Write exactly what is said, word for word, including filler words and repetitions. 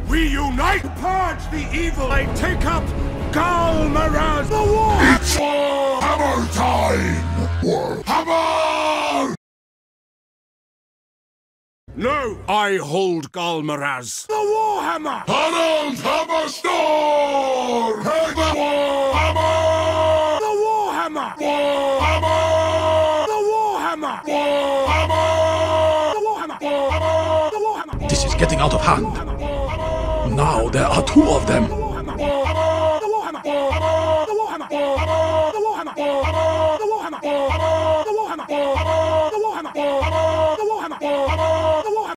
We unite to purge the evil. I take up Karl Franz, the war. It's Warhammer time! Warhammer! No, I hold Karl Franz, the Warhammer. Harold Hammerstorm! Hey, the Warhammer! The Warhammer. Warhammer! The Warhammer. Warhammer! The Warhammer. Warhammer! The Warhammer. This is getting out of hand. Now there are two of them.